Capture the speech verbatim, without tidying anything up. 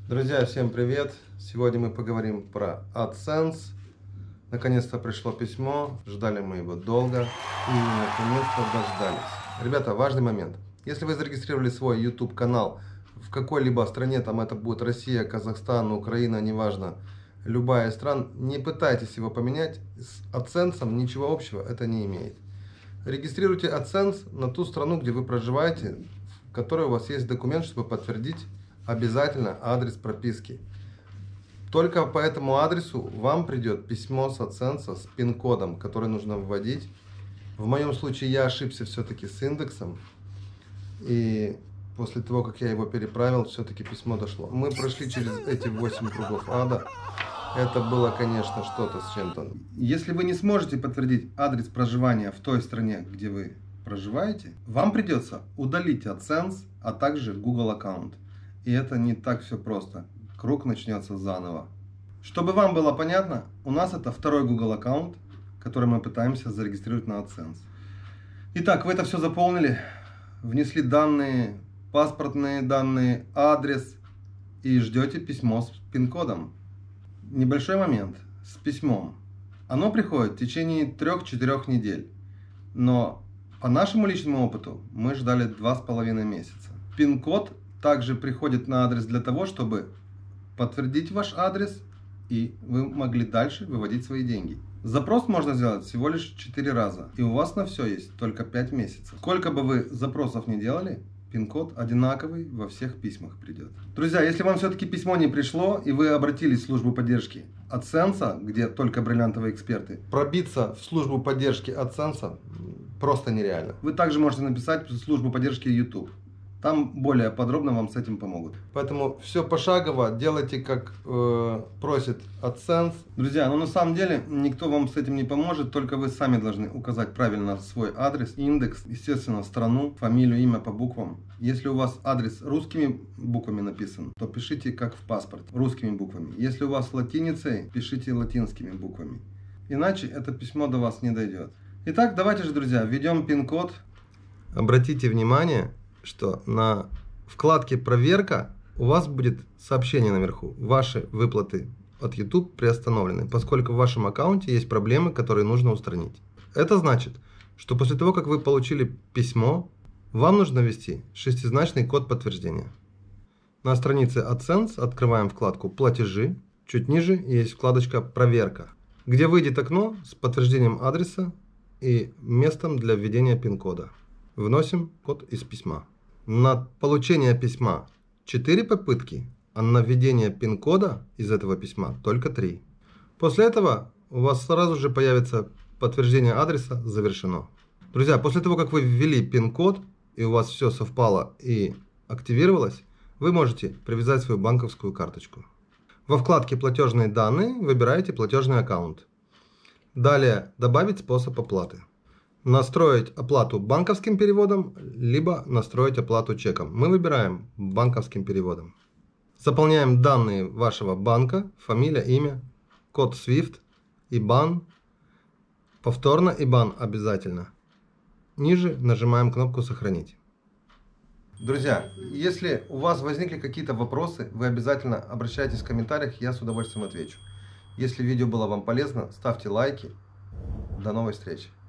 Друзья, всем привет! Сегодня мы поговорим про AdSense. Наконец-то пришло письмо, ждали мы его долго и наконец-то дождались. Ребята, важный момент. Если вы зарегистрировали свой YouTube канал в какой-либо стране, там это будет Россия, Казахстан, Украина, неважно, любая страна, не пытайтесь его поменять, с AdSense ничего общего это не имеет. Регистрируйте AdSense на ту страну, где вы проживаете, в которой у вас есть документ, чтобы подтвердить обязательно адрес прописки. Только по этому адресу вам придет письмо с AdSense с пин-кодом, который нужно вводить. В моем случае я ошибся все-таки с индексом. И после того, как я его переправил, все-таки письмо дошло. Мы прошли через эти восемь кругов ада. Это было, конечно, что-то с чем-то. Если вы не сможете подтвердить адрес проживания в той стране, где вы проживаете, вам придется удалить AdSense, а также Google аккаунт. И это не так все просто. Круг начнется заново. Чтобы вам было понятно, у нас это второй Google аккаунт, который мы пытаемся зарегистрировать на AdSense. Итак, вы это все заполнили, внесли данные, паспортные данные, адрес и ждете письмо с пин-кодом. Небольшой момент с письмом. Оно приходит в течение трёх-четырёх недель. Но по нашему личному опыту мы ждали два с половиной месяца. Пин-код также приходит на адрес для того, чтобы подтвердить ваш адрес, и вы могли дальше выводить свои деньги. Запрос можно сделать всего лишь четыре раза, и у вас на все есть только пять месяцев. Сколько бы вы запросов ни делали, пин-код одинаковый во всех письмах придет. Друзья, если вам все-таки письмо не пришло, и вы обратились в службу поддержки AdSense, где только бриллиантовые эксперты, пробиться в службу поддержки AdSense просто нереально. Вы также можете написать в службу поддержки YouTube. Там более подробно вам с этим помогут. Поэтому все пошагово, делайте как э, просит AdSense. Друзья, ну на самом деле никто вам с этим не поможет, только вы сами должны указать правильно свой адрес, индекс, естественно, страну, фамилию, имя по буквам. Если у вас адрес русскими буквами написан, то пишите как в паспорте, русскими буквами. Если у вас латиницей, пишите латинскими буквами. Иначе это письмо до вас не дойдет. Итак, давайте же, друзья, введем пин-код. Обратите внимание, что на вкладке «Проверка» у вас будет сообщение наверху. Ваши выплаты от YouTube приостановлены, поскольку в вашем аккаунте есть проблемы, которые нужно устранить. Это значит, что после того, как вы получили письмо, вам нужно ввести шестизначный код подтверждения. На странице AdSense открываем вкладку «Платежи». Чуть ниже есть вкладочка «Проверка», где выйдет окно с подтверждением адреса и местом для введения пин-кода. Вносим код из письма. На получение письма четыре попытки, а на введение пин-кода из этого письма только три. После этого у вас сразу же появится подтверждение адреса «Завершено». Друзья, после того, как вы ввели пин-код и у вас все совпало и активировалось, вы можете привязать свою банковскую карточку. Во вкладке «Платежные данные» выбираете платежный аккаунт. Далее «Добавить способ оплаты». Настроить оплату банковским переводом, либо настроить оплату чеком. Мы выбираем банковским переводом. Заполняем данные вашего банка, фамилия, имя, код свифт, ибан. Повторно ибан обязательно. Ниже нажимаем кнопку «Сохранить». Друзья, если у вас возникли какие-то вопросы, вы обязательно обращайтесь в комментариях, я с удовольствием отвечу. Если видео было вам полезно, ставьте лайки. До новой встречи.